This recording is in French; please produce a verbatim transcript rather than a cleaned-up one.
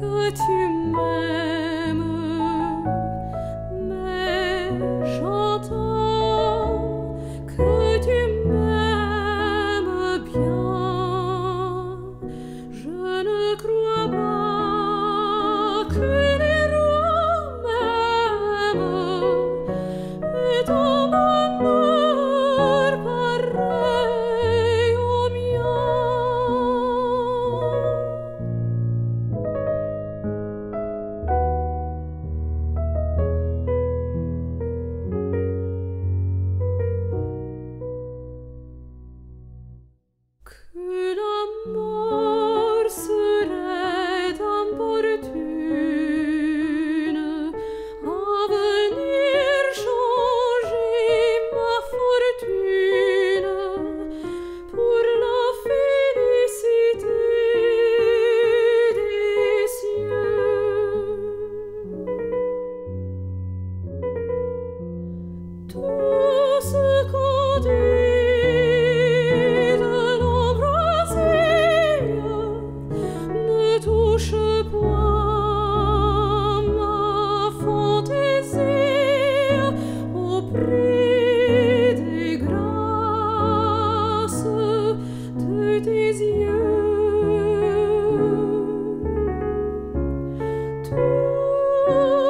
que tu m'aimes, mais j'entends que tu m'aimes bien. Je ne crois pas que les rois m'aiment et ton bonheur pareil au mien. Que la mort serait importune à venir changer ma fortune pour la félicité des cieux. Tout ce qu'on dit de l'embrasier ne touche point ma fantaisie au prix des grâces de tes yeux. Tout